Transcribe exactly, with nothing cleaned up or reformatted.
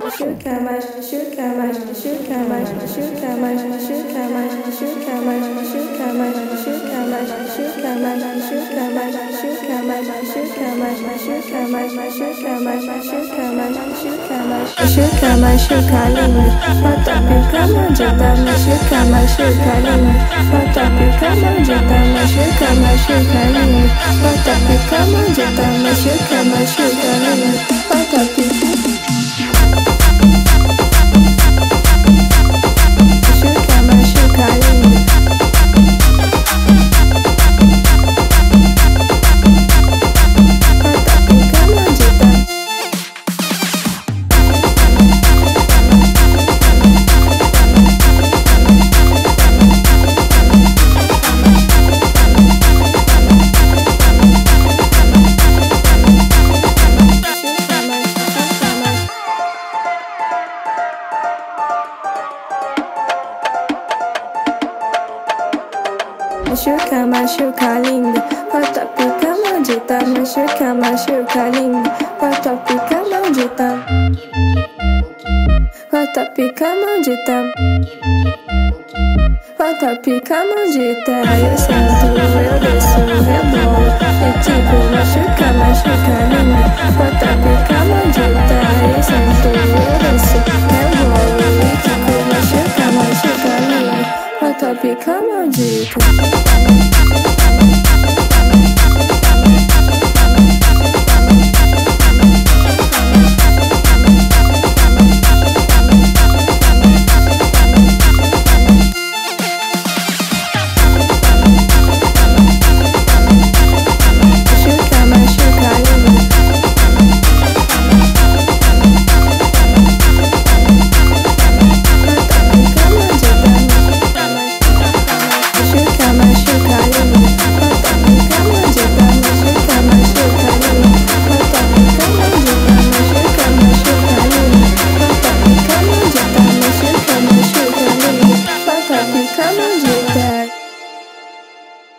Machuca mais, machuca mais, machuca mais, machuca mais, machuca mais, machuca mais, machuca mais, machuca mais, machuca mais, machuca mais, machuca mais, machuca mais, machuca mais, machuca mais, machuca mais, machuca mais, machuca machuca lindo, bota pica maldita, machuca machuca lindo, bota pica maldita, machuca machuca lindo, bota pica maldita, machuca machuca lindo, bota pica. Machuca, machuca lindo, bota pica maldita, machuca, machuca lindo, bota pica maldita, bota pica maldita, bota pica maldita, eu sento, eu desço, rebolo, é tipo machuca, machuca lindo, bota pica maldita, eu sento.